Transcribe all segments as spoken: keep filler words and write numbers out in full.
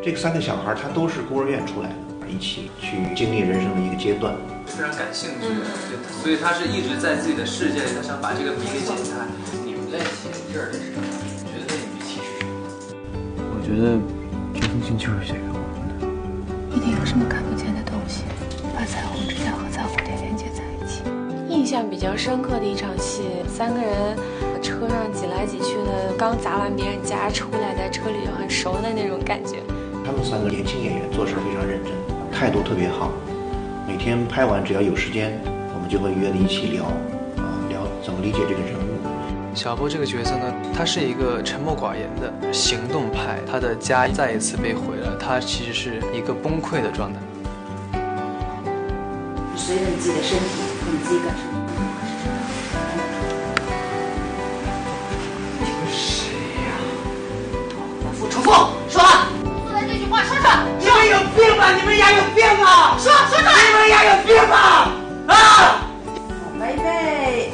这三个小孩他都是孤儿院出来的，一起去经历人生的一个阶段， 非常感兴趣，所以他是一直在自己的世界里，他想把这个谜给解开。 你们在写这儿的时候，你觉得那语气是什么？ 我觉得这封信就是写给我们的。 一定有什么看不见的东西，把彩虹之下和彩虹点连接在一起。印象比较深刻的一场戏，三个人车上挤来挤去的，刚砸完别人家出来，在车里就很熟的那种感觉。 他们三个年轻演员做事非常认真，态度特别好。每天拍完只要有时间，我们就会约着一起聊，啊，聊怎么理解这个人物。 小波这个角色呢，他是一个沉默寡言的行动派，他的家再一次被毁了，他其实是一个崩溃的状态。 随着你自己的身体和你自己感受。 你们谁呀？ 反复重复说。说的这句话说说。 你们有病吧？你们丫有病啊！ 说说说。 你们丫有病吧？啊！ 好，预备。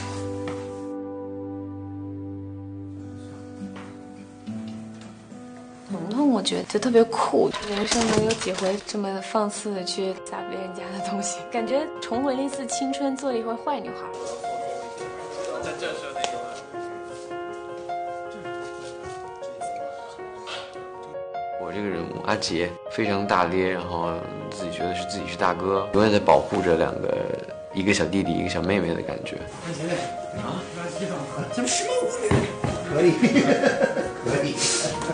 彤彤我觉得就特别酷，人生能有几回这么放肆的去砸别人家的东西，感觉重回了一次青春，做了一回坏女孩。 在这时候那个。 我这个人物阿杰非常大咧，然后自己觉得是自己是大哥，永远在保护着两个一个小弟弟一个小妹妹的感觉。 啊？怎么是吗？ 可以，可以。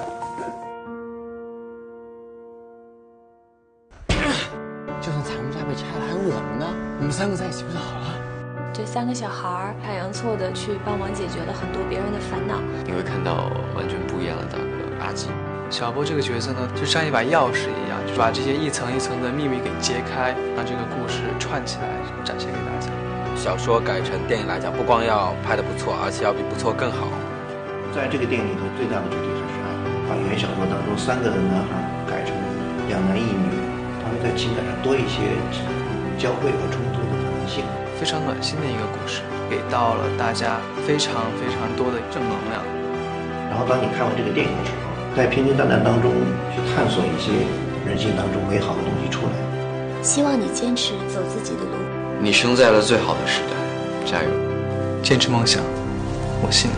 就算彩虹家被拆了，还有我们呢，我们三个在一起不就好了？ 这三个小孩海洋错的去帮忙解决了很多别人的烦恼。 你会看到完全不一样的大哥阿吉。 小波这个角色呢，就像一把钥匙一样，就把这些一层一层的秘密给揭开，让这个故事串起来，展现给大家。 小说改成电影来讲，不光要拍得不错，而且要比不错更好。 在这个电影里头，最大的主题还是爱，把原小说当中三个的男孩改成两男一女，他们在情感上多一些交汇和冲突的可能性。 非常暖心的一个故事，给到了大家非常非常多的正能量。 然后当你看完这个电影的时候，在平平淡淡当中去探索一些人性当中美好的东西出来。 希望你坚持走自己的路。 你生在了最好的时代，加油！ 坚持梦想，我信你。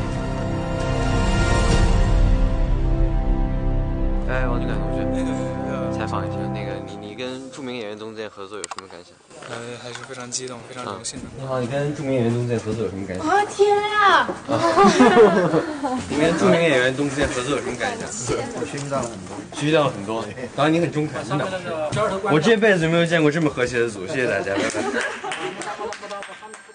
哎，王俊凯同学，那个采访一下，那个你你跟著名演员东健合作有什么感想？ 呃，还是非常激动，非常荣幸的。 你好，你跟著名演员东健合作有什么感想？ 啊天啊！ 你跟著名演员东健合作有什么感想？ 我学习到了很多， 学习到了很多，当然你很中肯，真的。我这辈子没有见过这么和谐的组，谢谢大家，拜拜。